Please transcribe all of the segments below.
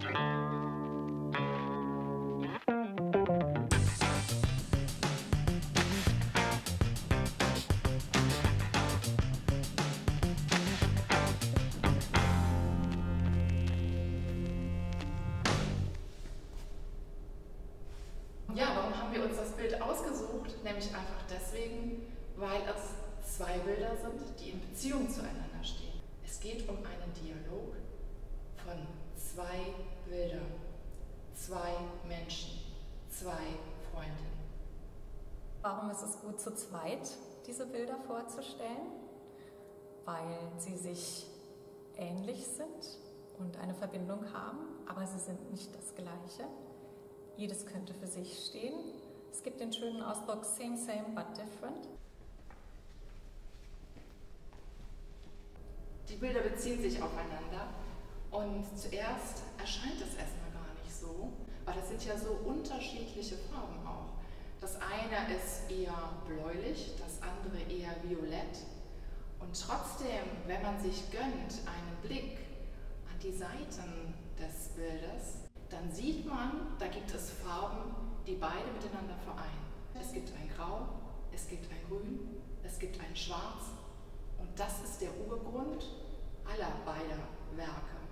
Ja, warum haben wir uns das Bild ausgesucht? Nämlich einfach deswegen, weil es zwei Bilder sind, die in Beziehung zueinander stehen. Es geht um einen Dialog von zwei Bildern, zwei Menschen, zwei Freundinnen. Warum ist es gut, zu zweit diese Bilder vorzustellen? Weil sie sich ähnlich sind und eine Verbindung haben, aber sie sind nicht das Gleiche. Jedes könnte für sich stehen. Es gibt den schönen Ausdruck same, same, but different. Die Bilder beziehen sich aufeinander und zuerst erscheint es erstmal gar nicht so, weil das sind ja so unterschiedliche Farben auch. Das eine ist eher bläulich, das andere eher violett. Und trotzdem, wenn man sich gönnt, einen Blick an die Seiten des Bildes, dann sieht man, da gibt es Farben, die beide miteinander vereinen. Es gibt ein Grau, es gibt ein Grün, es gibt ein Schwarz und das ist der Urgrund aller beider Werke.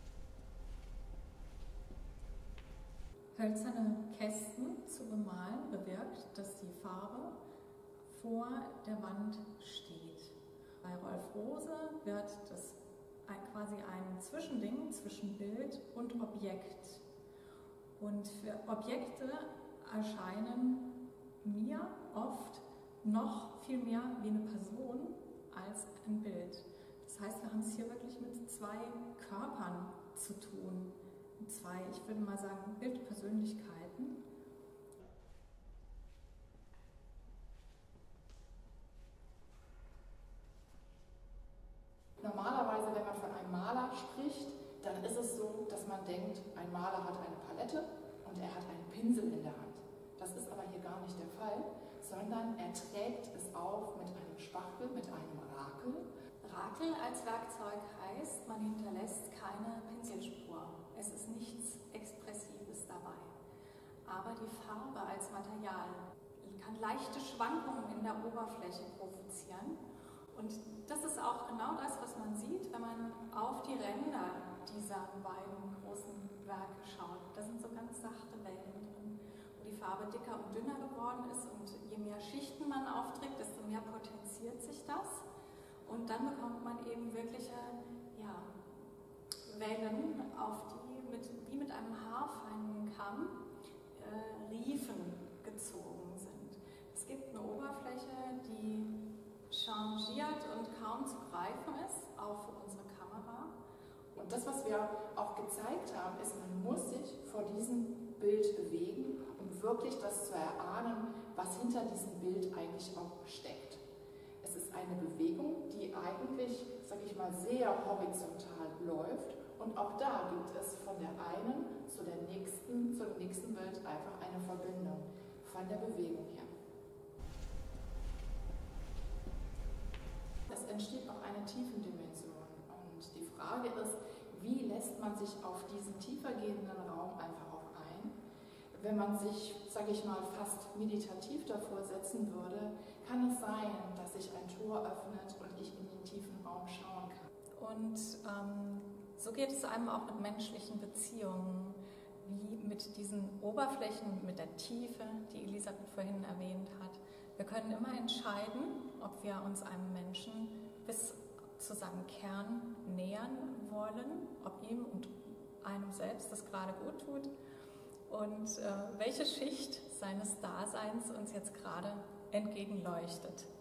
Hölzerne Kästen zu bemalen bewirkt, dass die Farbe vor der Wand steht. Bei Rolf Rose wird das quasi ein Zwischending zwischen Bild und Objekt. Und für Objekte erscheinen mir oft noch viel mehr wie eine Person als ein Bild. Das heißt, wir haben es hier wirklich mit zwei Körpern zu tun. Mit zwei, ich würde mal sagen, Bildpersönlichkeiten. Normalerweise, wenn man von einem Maler spricht, dann ist es so, dass man denkt, ein Maler hat eine Palette und er hat einen Pinsel in der Hand. Das ist aber hier gar nicht der Fall, sondern er trägt es auf mit einem Spachtel, mit einem Rakel. Rakel als Werkzeug heißt, man hinterlässt keine Pinselspur. Es ist nichts Expressives dabei. Aber die Farbe als Material kann leichte Schwankungen in der Oberfläche provozieren. Und das ist auch genau das, was man sieht, wenn man auf die Ränder dieser beiden großen Werke schaut. Da sind so ganz sachte Wellen drin, wo die Farbe dicker und dünner geworden ist. Und je mehr Schichten man aufträgt, desto mehr potenziert sich das. Und dann bekommt man eben wirkliche Wellen, auf die wie mit einem haarfeinen Kamm Riefen gezogen sind. Es gibt eine Oberfläche, die changiert und kaum zu greifen ist, auch für unsere Kamera. Und das, was wir auch gezeigt haben, ist, man muss sich vor diesem Bild bewegen, um wirklich das zu erahnen, was hinter diesem Bild eigentlich auch steckt. Es ist eine Bewegung, die eigentlich, sage ich mal, sehr horizontal läuft und auch da gibt es von der einen zu dem nächsten Bild einfach eine Verbindung von der Bewegung her. Es entsteht auch eine Tiefendimension und die Frage ist, wie lässt man sich auf diesen tiefergehenden Raum einfach auch ein? Wenn man sich, sage ich mal, fast meditativ davor setzen würde, kann es sein, dass sich ein Tor öffnet und ich in den tiefen Raum schauen kann. Und so geht es einem auch mit menschlichen Beziehungen, wie mit diesen Oberflächen, mit der Tiefe, die Elisabeth vorhin erwähnt hat. Wir können immer entscheiden, ob wir uns einem Menschen bis zu seinem Kern nähern wollen, ob ihm und einem selbst das gerade gut tut und welche Schicht seines Daseins uns jetzt gerade entgegenleuchtet.